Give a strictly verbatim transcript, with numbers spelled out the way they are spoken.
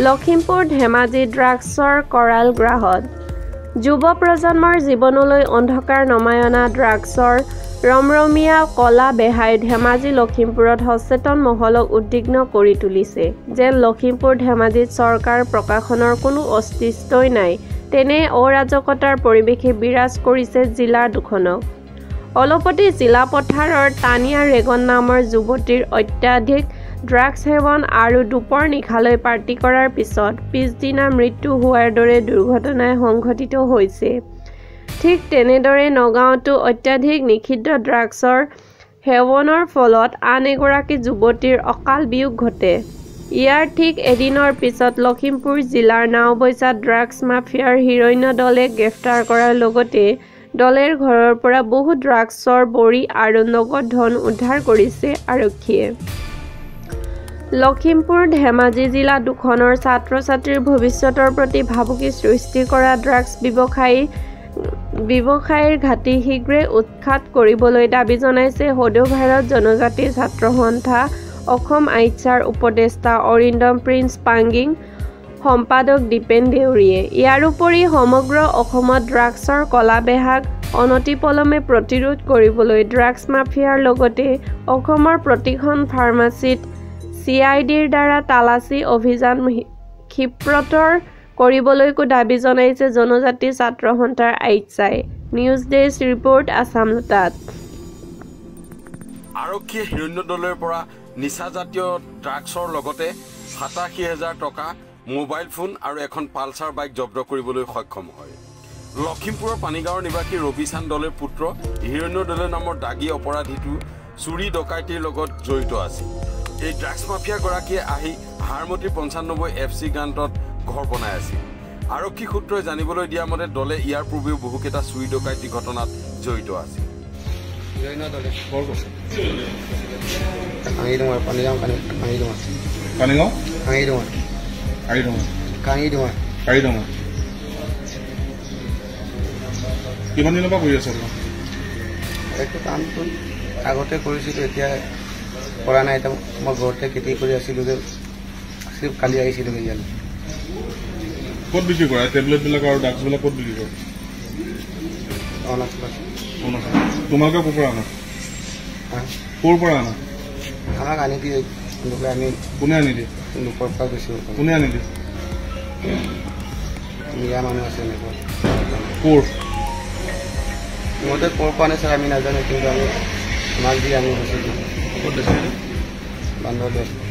লখিমপুৰ ধেমাজি ড্ৰাগছৰ কৰাল গ্ৰাহত যুৱ প্ৰজন্মৰ জীৱনলৈ অন্ধকাৰ নমাই অনা ড্ৰাগছৰ ৰমৰমীয়া কলা বেহাই ধেমাজি লখিমপুৰত সচেতন মহলক উদ্বিগ্ন কৰি তুলিছে। যেন লখিমপুৰ ধেমাজিত চৰকাৰ প্ৰশাসনৰ কোনো অস্তিত্বই নাই তেনে অৰাজকতাৰ পৰিৱেশে বিৰাজ কৰিছে জিলা দুখনক। অলপতে জিলা পথাৰৰ তানিয়া ৰেগন নামৰ যুৱতীৰ অত্যাধিক ড্ৰাগছ সেৱন আৰু দুপৰ নিশালৈ পাৰ্টি কৰাৰ পিছত পিছদিনা মৃত্যু হোৱাৰ দৰে দুৰ্ঘটনাই সংঘটিত হৈছে। ঠিক তেনেদৰে নগাঁৱতো অত্যাধিক নিষিদ্ধ ড্ৰাগছৰ সেৱনৰ ফলত আন এগৰাকী যুৱতীৰ অকাল বিয়োগ ঘটে। ইয়াৰ ঠিক এদিনৰ পিছত লখিমপুৰ জিলাৰ নাওবৈচাত ড্ৰাগছ মাফিয়াৰ হিৰণ্য দলে গ্ৰেপ্তাৰ কৰাৰ লগতে দলেৰ ঘৰৰ পৰা বহু ড্ৰাগছৰ বড়ি আৰু নগদ ধন উদ্ধাৰ কৰিছে আৰক্ষীয়ে। লখিমপুৰ ধেমাজি জিলা দুখনৰ ছাত্ৰ-ছাত্ৰীৰ ভৱিষ্যতৰ প্ৰতি ভাবুকি সৃষ্টি কৰা ড্ৰাগছ ব্যৱসায়ী ব্যৱসায়ীৰ ঘাটি শীঘ্ৰে উৎখাত কৰিবলৈ দাবী জনাইছে সদৌ ভাৰত জনজাতি ছাত্ৰ সন্থা অসম আইচাৰ উপদেষ্টা অৰিন্দম প্ৰিন্স পাংগিং সম্পাদক দীপেন দেউৰীয়ে। ইয়াৰ উপৰি সমগ্ৰ অসমত ড্ৰাগছৰ কলা বেহাক অনতিপলমে প্ৰতিৰোধ কৰিবলৈ ড্ৰাগছ মাফিয়াৰ লগতে অসমৰ প্ৰতিখন ফাৰ্মাচীত চি আই ডিৰ দ্বাৰা তালাচী অভিযান ক্ষীপ্ৰতৰ কৰিবলৈকো দাবী জনাইছে জনজাতি ছাত্ৰ সন্থাৰ আইচাই। নিউজ ডেস্ক ৰিপৰ্ট আছাম লোটাত। আৰক্ষীয়ে হিৰণ্য দলৰ পৰা নিচাজাতীয় ড্ৰাগছৰ লগতে সাতাশী হাজাৰ টকা মোবাইল ফোন আৰু এখন পালচাৰ বাইক জব্দ কৰিবলৈ সক্ষম হয়। লখিমপুৰৰ পানীগাঁৱৰ নিবাসী ৰবি চান্দলৰ পুত্ৰ হিৰণ্য দলে নামৰ দাগী অপৰাধীটো চুৰি ডকাইতিৰ লগত জড়িত আছিল। এই ড্ৰাগছ মাফিয়াগৰাকীয়ে আহি হাৰমতি পঞ্চান্নব্বৈ এফ চি গ্ৰাণ্টত ঘৰ বনাই আছিল। আৰক্ষী সূত্ৰই জানিবলৈ দিয়া মতে দলে ইয়াৰ পূৰ্বেও বহুকেইটা চুৰি ডকাইতি ঘটনাত জড়িত আছিল। কিমান দিনৰ পৰা কৰি আছে? এইটো কামটো আগতে কৰিছিলোঁ, এতিয়া কৰা নাই। এতিয়া মই ঘৰতে খেতি কৰি আছিলোঁ যে কালি আহিছিলোঁ ইয়ালৈ। ক'ত বিক্ৰী কৰা টেবলেটবিলাক আৰু ড্ৰাগছবিলাক? ক'ত বিক্ৰী কৰা? অৰুণাচল। অৰুণাচল। তোমালোকে ক'ৰ পৰা আনা? ক'ৰ পৰা আনা? আমাক আনি দিয়ে আমি। কোনে আনি দিয়ে? লোকৰ পৰা গৈছোঁ। কোনে আনি দিয়ে? মিয়া মানুহ আছে এনেকুৱা। ক'ৰ? মতে ক'ৰ পৰা আনে ছাৰ আমি নাজানো, কিন্তু আমি আমাক দি আনি গৈছিলোঁ। ক'ত দিছে? বান্দৰদেৱ।